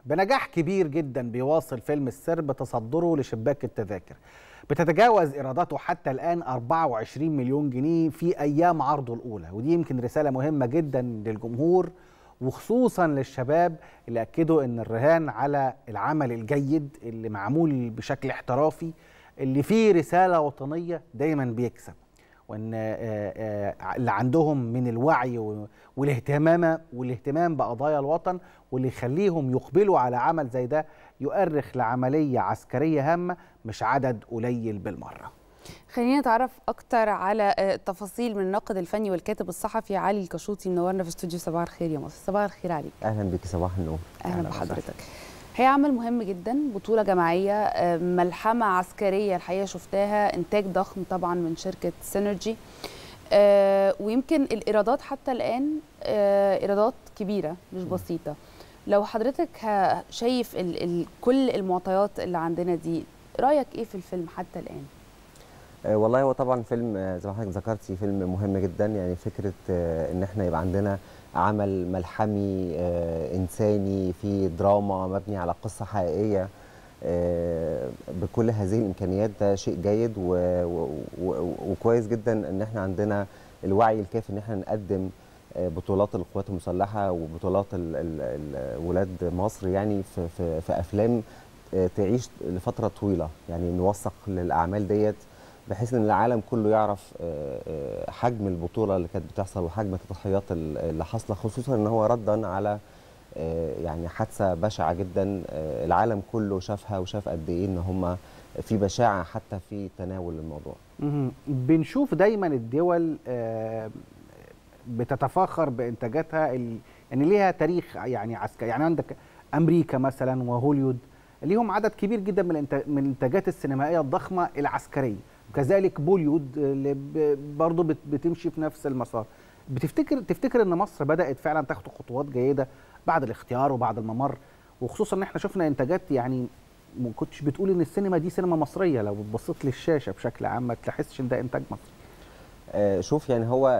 بنجاح كبير جدا بيواصل فيلم السرب تصدره لشباك التذاكر. بتتجاوز إيراداته حتى الآن 24 مليون جنيه في أيام عرضه الأولى، ودي يمكن رسالة مهمة جدا للجمهور وخصوصا للشباب اللي أكدوا أن الرهان على العمل الجيد اللي معمول بشكل احترافي اللي فيه رسالة وطنية دايما بيكسب، وان اللي عندهم من الوعي والاهتمام بقضايا الوطن واللي يخليهم يقبلوا على عمل زي ده يؤرخ لعملية عسكرية هامة مش عدد قليل بالمرة. خلينا نتعرف اكتر على التفاصيل من الناقد الفني والكاتب الصحفي علي الكشوطي، منورنا في استوديو صباح الخير يا مصر. صباح الخير عليك. اهلا بك. صباح النور. اهلا بحضرتك. هي عمل مهم جدا، بطولة جماعية، ملحمة عسكرية الحقيقة شفتها، إنتاج ضخم طبعا من شركة سينرجي، ويمكن الإيرادات حتى الآن إيرادات كبيرة مش بسيطة. لو حضرتك شايف كل المعطيات اللي عندنا دي، رأيك إيه في الفيلم حتى الآن؟ والله هو طبعا فيلم زي ما حضرتك ذكرتي فيلم مهم جدا، يعني فكرة إن احنا يبقى عندنا عمل ملحمي إنساني في دراما مبني على قصة حقيقية بكل هذه الإمكانيات، ده شيء جيد وكويس جدا إن احنا عندنا الوعي الكافي إن احنا نقدم بطولات القوات المسلحة وبطولات ولاد مصر يعني في أفلام تعيش لفترة طويلة، يعني نوثق للأعمال ديت بحيث ان العالم كله يعرف حجم البطوله اللي كانت بتحصل وحجم التضحيات اللي حاصله، خصوصا ان هو ردا على يعني حادثه بشعه جدا العالم كله شافها وشاف قد ايه ان هم في بشاعه حتى في تناول الموضوع. بنشوف دايما الدول بتتفاخر بانتاجاتها يعني ليها تاريخ يعني عسكري، يعني عندك امريكا مثلا وهوليود ليهم عدد كبير جدا من الانتاجات السينمائيه الضخمه العسكريه، وكذلك بوليود اللي برضه بتمشي في نفس المسار. تفتكر ان مصر بدات فعلا تاخد خطوات جيده بعد الاختيار وبعد الممر، وخصوصا ان احنا شفنا انتاجات يعني ما كنتش بتقول ان السينما دي سينما مصريه، لو بصيت للشاشه بشكل عام ما تحسش ان ده انتاج مصري. شوف يعني هو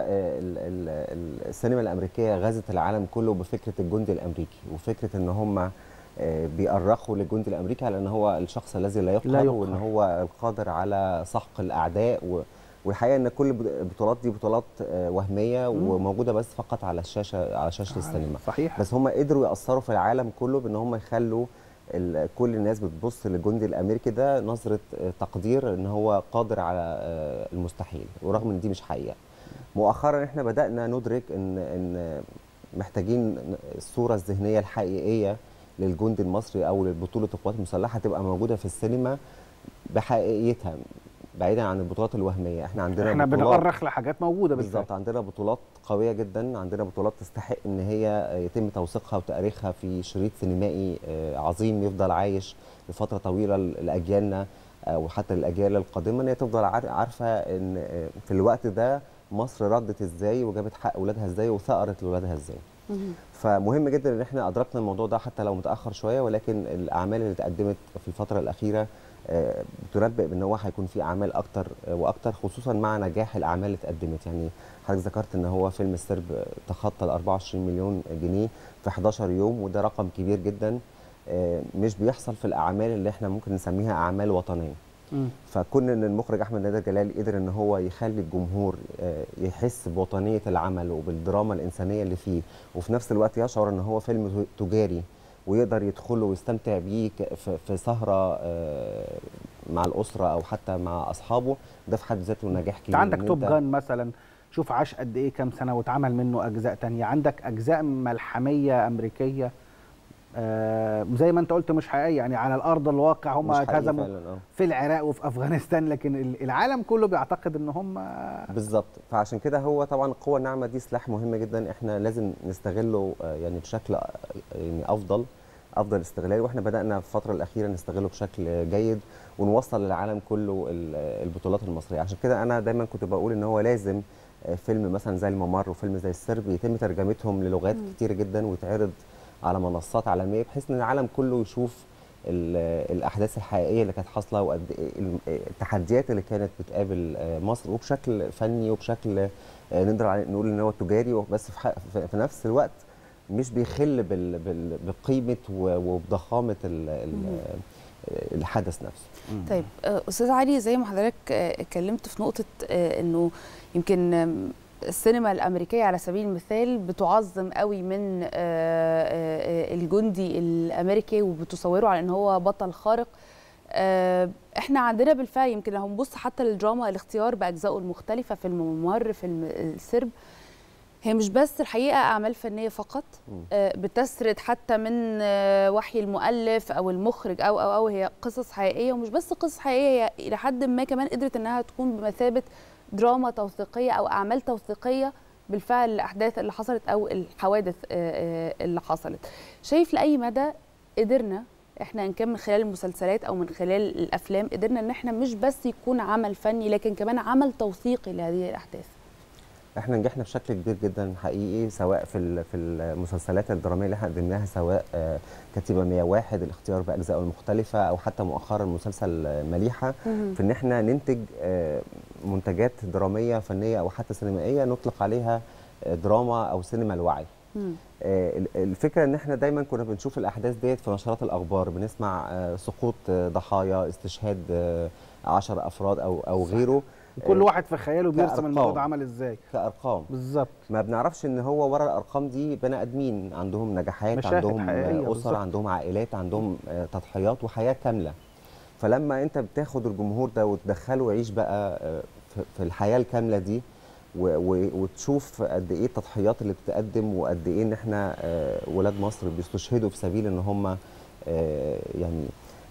السينما الامريكيه غزت العالم كله بفكره الجندي الامريكي، وفكره ان هم بيأرخوا للجندي الامريكي على ان هو الشخص الذي لا يقهر وان هو القادر على سحق الاعداء، والحقيقه ان كل البطولات دي بطولات وهميه وموجوده بس فقط على شاشه السينما. صحيح. بس هم قدروا يأثروا في العالم كله بان هم يخلوا كل الناس بتبص للجندي الامريكي ده نظره تقدير ان هو قادر على المستحيل، ورغم ان دي مش حقيقه. مؤخرا احنا بدأنا ندرك ان محتاجين الصوره الذهنيه الحقيقيه للجندي المصري او لبطوله القوات المسلحه تبقى موجوده في السينما بحقيقيتها بعيدا عن البطولات الوهميه. احنا بنؤرخ لحاجات موجوده بالظبط، عندنا بطولات قويه جدا، عندنا بطولات تستحق ان هي يتم توثيقها وتاريخها في شريط سينمائي عظيم يفضل عايش لفتره طويله لاجيالنا وحتى الاجيال القادمه، ان هي تفضل عارفه ان في الوقت ده مصر ردت ازاي وجابت حق اولادها ازاي وثأرت لاولادها ازاي. فمهم جدا ان احنا ادركنا الموضوع ده حتى لو متاخر شويه، ولكن الاعمال اللي اتقدمت في الفتره الاخيره بتنبئ بان هو هيكون في اعمال اكتر واكتر، خصوصا مع نجاح الاعمال اللي اتقدمت. يعني حضرتك ذكرت ان هو فيلم السرب تخطى ال 24 مليون جنيه في 11 يوم، وده رقم كبير جدا مش بيحصل في الاعمال اللي احنا ممكن نسميها اعمال وطنيه. فكون ان المخرج احمد نادر جلال قدر ان هو يخلي الجمهور يحس بوطنيه العمل وبالدراما الانسانيه اللي فيه، وفي نفس الوقت يشعر ان هو فيلم تجاري ويقدر يدخله ويستمتع بيه في سهره مع الاسره او حتى مع اصحابه، ده في حد ذاته نجاح كبير. عندك توب جان مثلا، شوف عاش قد ايه كام سنه واتعمل منه اجزاء تانية، عندك اجزاء ملحميه امريكيه زي ما انت قلت مش حقيقيه، يعني على الارض الواقع هم هزموا في العراق وفي افغانستان، لكن العالم كله بيعتقد ان هم بالظبط. فعشان كده هو طبعا القوه الناعمه دي سلاح مهم جدا، احنا لازم نستغله يعني بشكل يعني افضل استغلال، واحنا بدانا في الفتره الاخيره نستغله بشكل جيد ونوصل للعالم كله البطولات المصريه. عشان كده انا دايما كنت بقول ان هو لازم فيلم مثلا زي الممر وفيلم زي السرب يتم ترجمتهم للغات كتير جدا ويتعرض على منصات عالميه، بحيث ان العالم كله يشوف الاحداث الحقيقيه اللي كانت حاصله وقد ايه التحديات اللي كانت بتقابل مصر، وبشكل فني وبشكل نقدر نقول ان هو تجاري، بس في نفس الوقت مش بيخل بقيمه وبضخامه الحدث نفسه. طيب استاذ علي، زي ما حضرتك اتكلمت في نقطه انه يمكن السينما الامريكيه على سبيل المثال بتعظم قوي من الجندي الامريكي وبتصوره على ان هو بطل خارق. احنا عندنا بالفعل يمكن لو هنبص حتى للدراما، الاختيار باجزائه المختلفه، فيلم ممر، فيلم السرب، هي مش بس الحقيقه اعمال فنيه فقط بتسرد حتى من وحي المؤلف او المخرج او هي قصص حقيقيه، ومش بس قصص حقيقيه، هي الى حد ما كمان قدرت انها تكون بمثابه دراما توثيقيه او اعمال توثيقيه بالفعل الاحداث اللي حصلت او الحوادث اللي حصلت. شايف لاي مدى قدرنا احنا ان كان من خلال المسلسلات او من خلال الافلام قدرنا ان احنا مش بس يكون عمل فني لكن كمان عمل توثيقي لهذه الاحداث؟ احنا نجحنا بشكل كبير جدا حقيقي، سواء في المسلسلات الدراميه اللي احنا قدمناها، سواء كتيبه 101 الاختيار باجزائه المختلفه، او حتى مؤخرا مسلسل مليحه، في ان احنا ننتج منتجات دراميه فنيه او حتى سينمائيه نطلق عليها دراما او سينما الوعي. الفكره ان احنا دايما كنا بنشوف الاحداث ديت في نشرات الاخبار، بنسمع سقوط ضحايا، استشهاد 10 افراد او غيره، كل واحد في خياله بيرسم الموضوع ده عمل ازاي كارقام بالظبط. ما بنعرفش ان هو ورا الارقام دي بني ادمين عندهم نجاحات، عندهم اسر بالزبط. عندهم عائلات، عندهم تضحيات وحياه كامله. فلما انت بتاخد الجمهور ده وتدخله يعيش بقى في الحياه الكامله دي وتشوف قد ايه التضحيات اللي بتتقدم، وقد ايه ان احنا ولاد مصر بيستشهدوا في سبيل ان هم يعني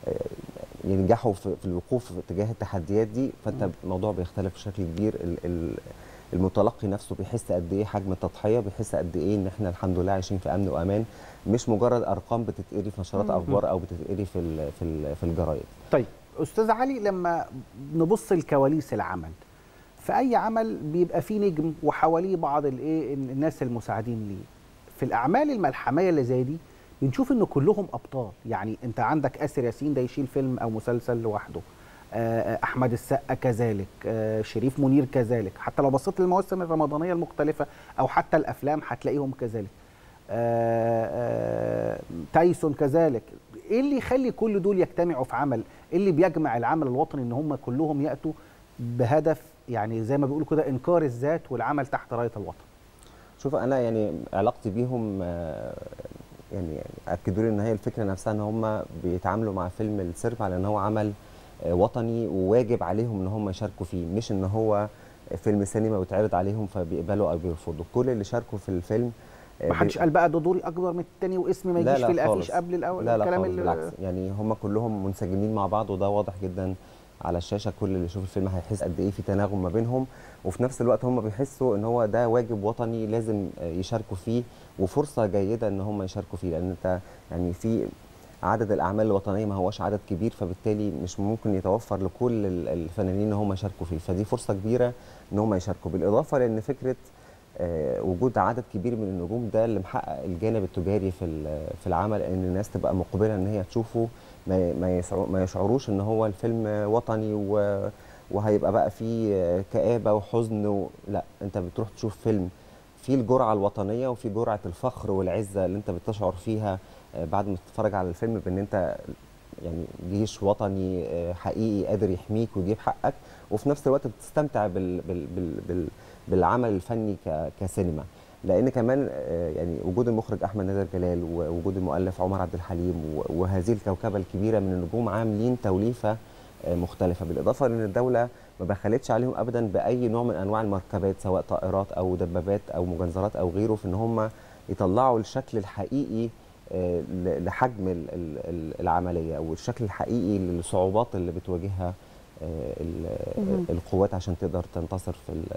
ينجحوا في الوقوف تجاه التحديات دي، فانت الموضوع بيختلف بشكل كبير. المتلقي نفسه بيحس قد ايه حجم التضحيه، بيحس قد ايه ان احنا الحمد لله عايشين في امن وامان، مش مجرد ارقام بتتقري في نشرات اخبار او بتتقري في الجرايد. طيب استاذ علي، لما نبص لكواليس العمل، في اي عمل بيبقى فيه نجم وحواليه بعض الناس المساعدين ليه. في الاعمال الملحميه اللي زي دي بنشوف ان كلهم ابطال، يعني انت عندك آسر ياسين ده يشيل فيلم او مسلسل لوحده، احمد السقا كذلك، شريف منير كذلك، حتى لو بصيت للمواسم الرمضانيه المختلفه او حتى الافلام هتلاقيهم كذلك، تايسون كذلك. ايه اللي يخلي كل دول يجتمعوا في عمل؟ ايه اللي بيجمع العمل الوطني ان هم كلهم ياتوا بهدف، يعني زي ما بيقولوا كده، انكار الذات والعمل تحت رايه الوطن؟ شوف انا يعني علاقتي بيهم يعني اكدوا لي ان هي الفكره نفسها ان هم بيتعاملوا مع فيلم السرب على ان هو عمل وطني وواجب عليهم ان هم يشاركوا فيه، مش ان هو فيلم سينما ويتعرض عليهم فبيقبلوا او بيرفضوا. كل اللي شاركوا في الفيلم ما حدش قال بقى ده دوري اكبر من الثاني واسمي ما يجيش في الافيش قبل الاول. لا الكلام اللي بالعكس، يعني هم كلهم منسجمين مع بعض، وده واضح جدا على الشاشه. كل اللي يشوف الفيلم هيحس قد ايه في تناغم ما بينهم، وفي نفس الوقت هم بيحسوا ان هو ده واجب وطني لازم يشاركوا فيه، وفرصه جيده ان هم يشاركوا فيه، لان انت يعني في عدد الاعمال الوطنيه ما هوش عدد كبير، فبالتالي مش ممكن يتوفر لكل الفنانين ان هم يشاركوا فيه، فدي فرصه كبيره ان هم يشاركوا. بالاضافه لان فكره وجود عدد كبير من النجوم ده اللي محقق الجانب التجاري في العمل، ان الناس تبقى مقبله ان هي تشوفه، ما يشعروش ان هو الفيلم وطني وهيبقى بقى فيه كآبه وحزن لا، انت بتروح تشوف فيلم فيه الجرعه الوطنيه وفي جرعه الفخر والعزه اللي انت بتشعر فيها بعد ما تتفرج على الفيلم، بان انت يعني جيش وطني حقيقي قادر يحميك ويجيب حقك، وفي نفس الوقت بتستمتع بالعمل الفني كسينما. لان كمان يعني وجود المخرج احمد نادر جلال ووجود المؤلف عمر عبد الحليم وهذه الكوكبه الكبيره من النجوم عاملين توليفه مختلفه، بالاضافه لان الدوله ما بخلتش عليهم ابدا باي نوع من انواع المركبات، سواء طائرات او دبابات او مجنزرات او غيره، في ان هم يطلعوا الشكل الحقيقي لحجم العمليه والشكل الحقيقي للصعوبات اللي بتواجهها القوات عشان تقدر تنتصر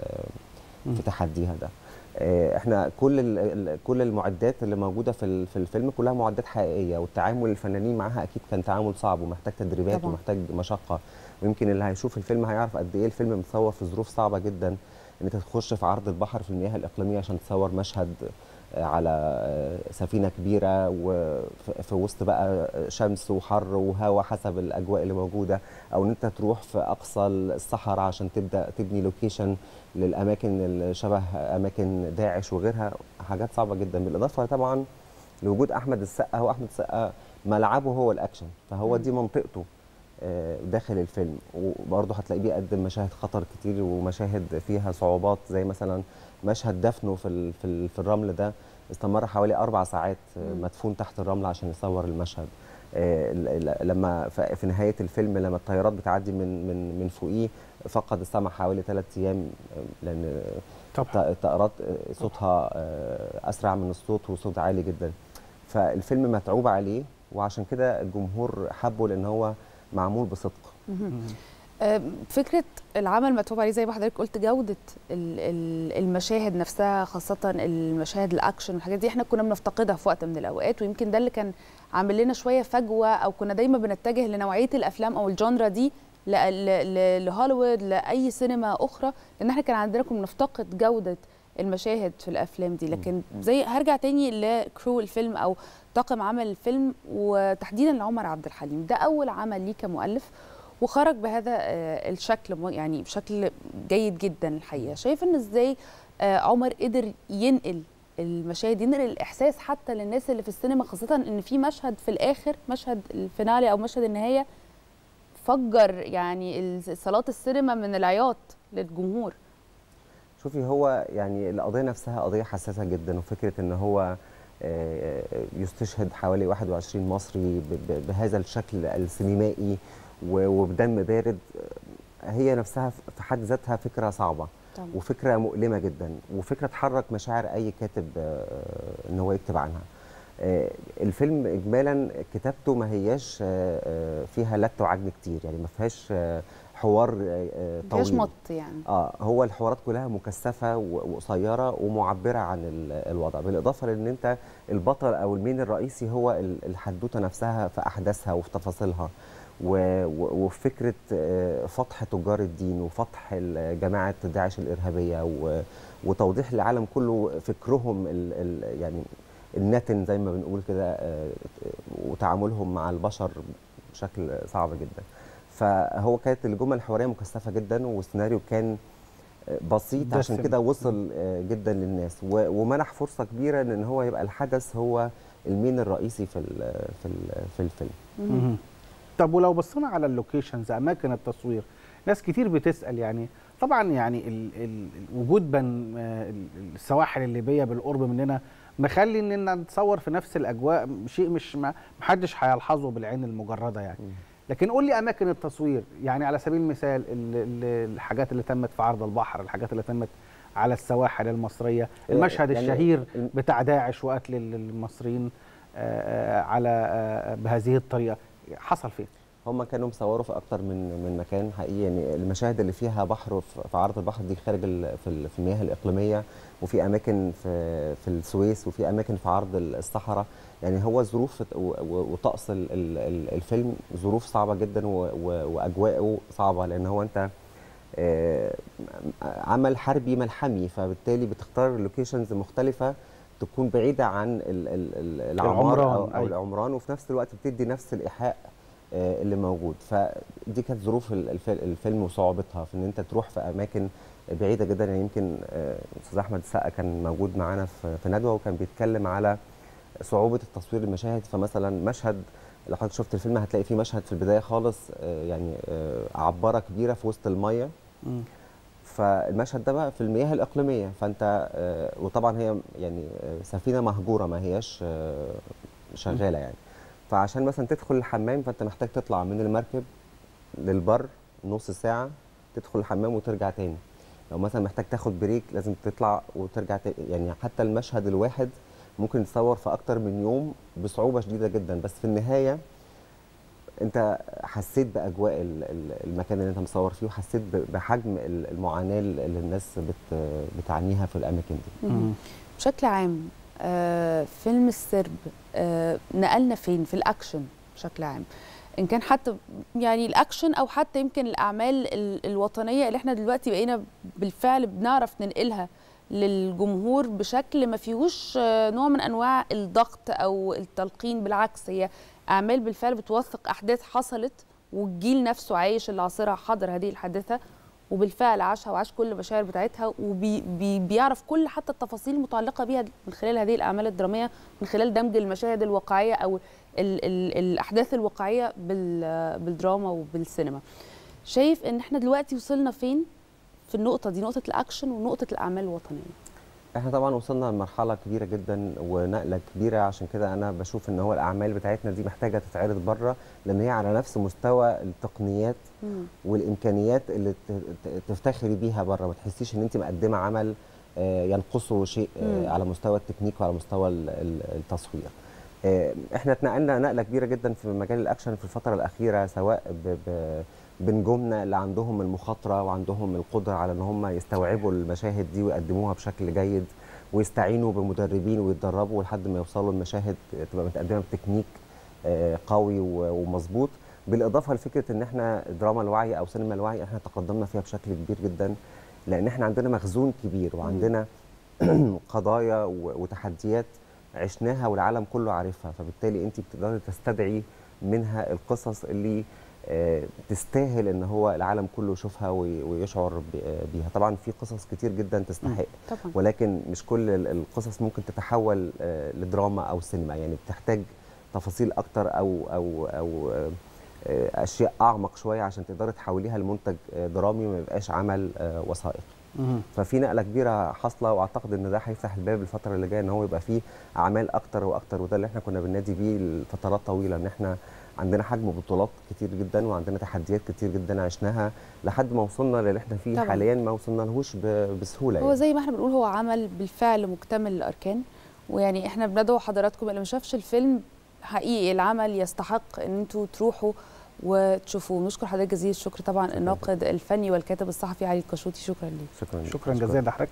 في تحديها ده. احنا كل المعدات اللي موجوده في الفيلم كلها معدات حقيقيه، والتعامل الفنانين معاها اكيد كان تعامل صعب ومحتاج تدريبات طبعا. ومحتاج مشقه، ويمكن اللي هيشوف الفيلم هيعرف قد ايه الفيلم متصور في ظروف صعبه جدا، ان انت تخش في عرض البحر في المياه الاقليميه عشان تصور مشهد على سفينه كبيره وفي وسط بقى شمس وحر وهواء حسب الاجواء اللي موجوده، او ان انت تروح في اقصى الصحراء عشان تبدا تبني لوكيشن للاماكن اللي شبه اماكن داعش وغيرها. حاجات صعبه جدا، بالاضافه طبعا لوجود احمد السقا. هو احمد السقا ملعبه هو الاكشن، فهو دي منطقته داخل الفيلم، وبرضه هتلاقيه بيقدم مشاهد خطر كتير ومشاهد فيها صعوبات، زي مثلا مشهد دفنه في الرمل ده استمر حوالي 4 ساعات مدفون تحت الرمل عشان يصور المشهد. لما في نهايه الفيلم لما الطيارات بتعدي من فوقيه فقد السمع حوالي 3 ايام، لان الطائرات صوتها اسرع من الصوت وصوت عالي جدا. فالفيلم متعوب عليه، وعشان كده الجمهور حبه لان هو معمول بصدق. فكرة العمل متعوب عليه زي ما حضرتك قلت، جودة المشاهد نفسها، خاصة المشاهد الأكشن والحاجات دي احنا كنا بنفتقدها في وقت من الأوقات، ويمكن ده اللي كان عامل لنا شوية فجوة، أو كنا دايما بنتجه لنوعية الأفلام أو الجانرا دي لهوليوود، لأي سينما أخرى، لأن احنا كنا بنفتقد جودة المشاهد في الأفلام دي. لكن زي هرجع تاني لكرو الفيلم أو طاقم عمل الفيلم، وتحديدا لعمر عبد الحليم. ده أول عمل ليه كمؤلف، وخرج بهذا الشكل يعني بشكل جيد جدا الحقيقه. شايف ان ازاي عمر قدر ينقل المشاهد، ينقل الاحساس حتى للناس اللي في السينما، خاصه ان في مشهد في الاخر، مشهد الفينالي او مشهد النهايه، فجر يعني صالات السينما من العياط للجمهور. شوفي، هو يعني القضيه نفسها قضيه حساسه جدا، وفكره ان هو يستشهد حوالي 21 مصري بهذا الشكل السينمائي وبدم بارد، هي نفسها في حد ذاتها فكره صعبه طبعا. وفكره مؤلمه جدا، وفكره تحرك مشاعر اي كاتب ان هو يكتب عنها. الفيلم اجمالا كتابته ما هياش فيها لت وعجن كتير، يعني ما فيهاش حوار طويل، ما فيهاش مط يعني. هو الحوارات كلها مكثفه وقصيره ومعبره عن الوضع، بالاضافه لان انت البطل او المين الرئيسي هو الحدوته نفسها في احداثها وفي تفاصيلها، وفكره فتح تجار الدين وفتح جماعه داعش الارهابيه وتوضيح للعالم كله فكرهم يعني النتن زي ما بنقول كده، وتعاملهم مع البشر بشكل صعب جدا. فهو كانت الجمل الحواريه مكثفه جدا، والسيناريو كان بسيط، عشان كده وصل جدا للناس، ومنح فرصه كبيره ان هو يبقى الحدث هو المين الرئيسي في الفيلم. طب ولو بصينا على اللوكيشنز، اماكن التصوير، ناس كتير بتسال، يعني طبعا يعني وجود السواحل الليبيه بالقرب مننا مخلي اننا نتصور في نفس الاجواء، شيء مش محدش هيلحظه بالعين المجرده يعني. لكن قول لي اماكن التصوير، يعني على سبيل المثال الحاجات اللي تمت في عرض البحر، الحاجات اللي تمت على السواحل المصريه، المشهد يعني الشهير بتاع داعش وقتل المصريين على بهذه الطريقه، حصل فين؟ هم كانوا مصوروا في اكتر من مكان حقيقي، يعني المشاهد اللي فيها بحر في عرض البحر دي خارج في المياه الاقليميه، وفي اماكن في السويس، وفي اماكن في عرض الصحراء. يعني هو ظروف وطقس الفيلم ظروف صعبه جدا، واجواءه صعبه، لان هو انت عمل حربي ملحمي، فبالتالي بتختار لوكيشنز مختلفه تكون بعيده عن العمار او العمران، وفي نفس الوقت بتدي نفس الايحاء اللي موجود. فدي كانت ظروف الفيلم وصعوبتها في ان انت تروح في اماكن بعيده جدا. يعني يمكن استاذ احمد السقا كان موجود معانا في ندوه، وكان بيتكلم على صعوبه التصوير المشاهد. فمثلا مشهد، لو حضرتك شفت الفيلم هتلاقي فيه مشهد في البدايه خالص يعني عباره كبيره في وسط الميه، فالمشهد ده بقى في المياه الاقليميه، فانت وطبعا هي يعني سفينه مهجوره ما هياش شغاله يعني، فعشان مثلا تدخل الحمام فانت محتاج تطلع من المركب للبر نص ساعه، تدخل الحمام وترجع تاني. لو مثلا محتاج تاخد بريك لازم تطلع وترجع تاني. يعني حتى المشهد الواحد ممكن يتصور في اكتر من يوم بصعوبه شديده جدا، بس في النهايه انت حسيت باجواء المكان اللي انت مصور فيه، وحسيت بحجم المعاناه اللي الناس بتعانيها في الاماكن دي. بشكل عام فيلم السرب نقلنا فين في الاكشن بشكل عام، ان كان حتى يعني الاكشن او حتى يمكن الاعمال الوطنيه اللي احنا دلوقتي بقينا بالفعل بنعرف ننقلها للجمهور بشكل ما فيهوش نوع من انواع الضغط او التلقين. بالعكس، هي اعمال بالفعل بتوثق احداث حصلت، والجيل نفسه عايش اللي عاصرها حضر هذه الحادثه وبالفعل عاشها وعاش كل المشاعر بتاعتها، وبيعرف كل حتى التفاصيل المتعلقه بيها من خلال هذه الاعمال الدراميه، من خلال دمج المشاهد الواقعيه او الاحداث الواقعيه بالدراما وبالسينما. شايف ان احنا دلوقتي وصلنا فين في النقطه دي، نقطه الاكشن ونقطه الاعمال الوطنيه؟ احنا طبعا وصلنا لمرحله كبيره جدا ونقله كبيره، عشان كده انا بشوف ان هو الاعمال بتاعتنا دي محتاجه تتعرض بره، لان هي على نفس مستوى التقنيات والامكانيات اللي تفتخري بيها بره. ما تحسيش ان انت مقدمه عمل ينقصه شيء على مستوى التكنيك وعلى مستوى التصوير. احنا اتنقلنا نقله كبيره جدا في مجال الاكشن في الفتره الاخيره، سواء بنجومنا اللي عندهم المخاطره وعندهم القدره على ان هم يستوعبوا المشاهد دي ويقدموها بشكل جيد، ويستعينوا بمدربين ويتدربوا لحد ما يوصلوا المشاهد تبقى متقدمه بتكنيك قوي ومظبوط. بالاضافه لفكره ان احنا دراما الوعي او سينما الوعي احنا تقدمنا فيها بشكل كبير جدا، لان احنا عندنا مخزون كبير وعندنا قضايا وتحديات عشناها والعالم كله عارفها، فبالتالي انت بتقدري تستدعي منها القصص اللي تستاهل ان هو العالم كله يشوفها ويشعر بيها. طبعا في قصص كتير جدا تستحق طبعا، ولكن مش كل القصص ممكن تتحول لدراما او سينما، يعني بتحتاج تفاصيل اكتر او اشياء اعمق شويه عشان تقدري تحوليها لمنتج درامي وما يبقاش عمل وثائقي. ففي نقله كبيره حاصله، واعتقد ان ده هيفتح الباب الفتره اللي جايه ان هو يبقى فيه اعمال اكتر واكتر، وده اللي احنا كنا بننادي بيه لفترات طويله، ان احنا عندنا حجم بطولات كتير جدا وعندنا تحديات كتير جدا عشناها لحد ما وصلنا للي احنا فيه طبعا. حاليا ما وصلنا لهوش بسهوله. هو زي ما احنا بنقول هو عمل بالفعل مكتمل الاركان، ويعني احنا بندعو حضراتكم اللي ما شافش الفيلم حقيقي العمل يستحق ان انتوا تروحوا وتشوفوه. نشكر حضرتك جزيل الشكر طبعا الناقد الفني والكاتب الصحفي علي الكشوطي، شكرا ليك. شكرا جزيلا لحضرتك.